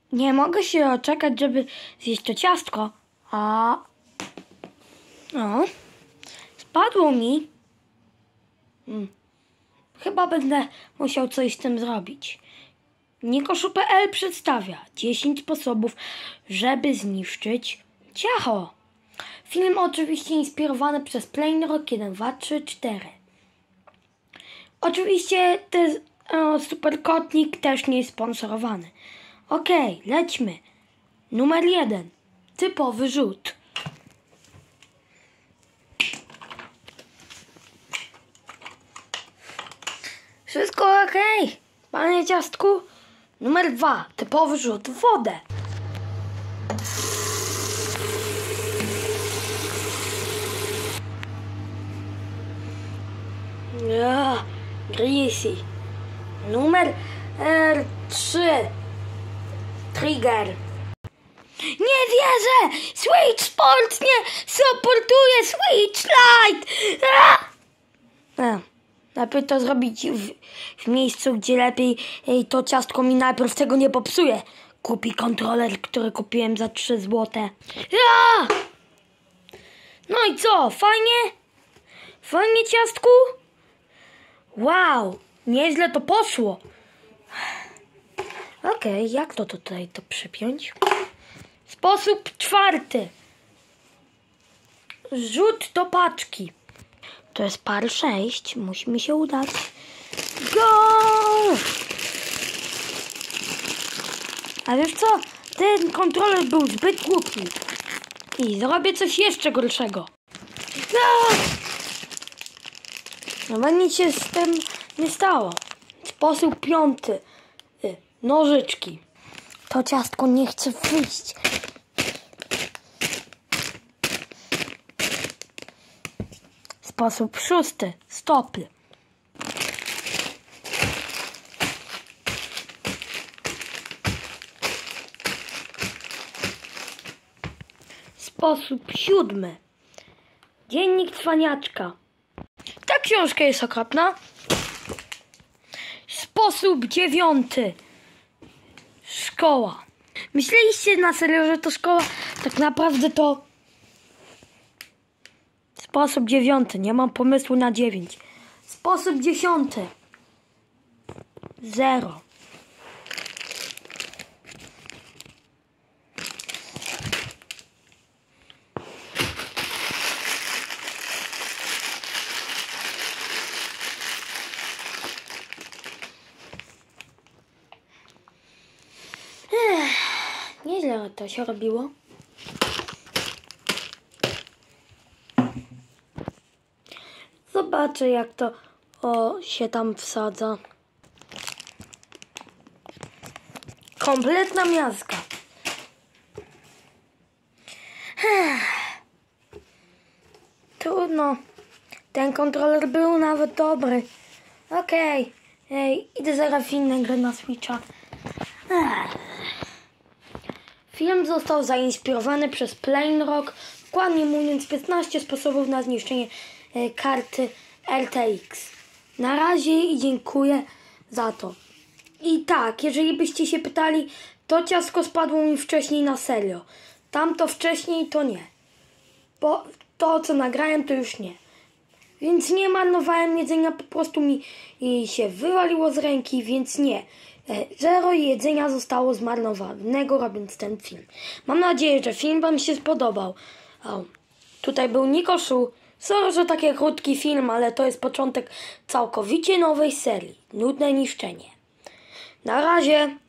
Nie mogę się doczekać, żeby zjeść to ciastko. Spadło mi. Chyba będę musiał coś z tym zrobić. Nikoszu.pl przedstawia 10 sposobów, żeby zniszczyć ciacho. Film oczywiście inspirowany przez Plain Rock 1, 2, 3, 4. Oczywiście ten superkotnik też nie jest sponsorowany. Okej, lećmy. Numer 1. Typowy rzut. Wszystko okej, panie ciastku? Numer 2. Typowy rzut w wodę. Greasy. Numer 3. Trigger. Nie wierzę! Switch Sports nie supportuje Switch Lite! Lepiej to zrobić w miejscu, gdzie lepiej to ciastko mi najpierw tego nie popsuje. Kupi kontroler, który kupiłem za 3 złote. No i co? Fajnie? Fajnie, ciastku? Wow, nieźle to poszło. Okej, jak to tutaj to przypiąć? Sposób 4. Rzut do paczki. To jest par 6. Musi mi się udać. Go! A wiesz co? Ten kontroler był zbyt głupi. I zrobię coś jeszcze gorszego. No nic się z tym nie stało. Sposób 5. Nożyczki. To ciastko nie chce wyjść. Sposób 6. Stopy. Sposób 7. Dziennik cwaniaczka. Ta książka jest okropna. Sposób 9. Szkoła. Myśleliście na serio, że to szkoła? Tak naprawdę to sposób 9. Nie mam pomysłu na 9. Sposób 10. 0. Nieźle to się robiło. Zobaczę, jak to się tam wsadza. Kompletna miazga. Trudno. Ten kontroler był nawet dobry. Okej. Idę zaraz w inne gry na Switcha. Film został zainspirowany przez Plain Rock, dokładnie mówiąc 15 sposobów na zniszczenie karty RTX. Na razie i dziękuję za to. I tak, jeżeli byście się pytali, to ciastko spadło mi wcześniej na serio. Tamto wcześniej to nie. Bo to, co nagrałem, to już nie. Więc nie marnowałem jedzenia, po prostu mi się wywaliło z ręki, więc nie. 0 jedzenia zostało zmarnowanego, robiąc ten film. Mam nadzieję, że film wam się spodobał. Tutaj był Nikoszu. Sorry, że taki krótki film, ale to jest początek całkowicie nowej serii. Nudne niszczenie. Na razie.